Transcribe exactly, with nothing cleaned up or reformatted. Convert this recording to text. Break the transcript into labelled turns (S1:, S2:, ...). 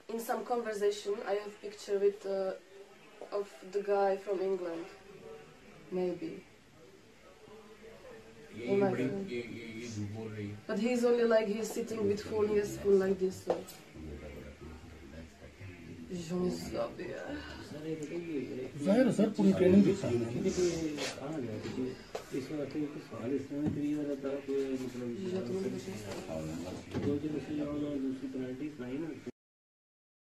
S1: in some conversation, I have picture with uh, of the guy from England, maybe.
S2: ये ये बड़ी ये ये ये झूठ बोल रही है.
S1: But he's only like he's sitting with phone, he has phone like this. So. J'en ai zappé.
S3: जाहिर है सर पूरी ट्रेनिंग दी सर
S4: दूसरी पेनल्टी नहीं ना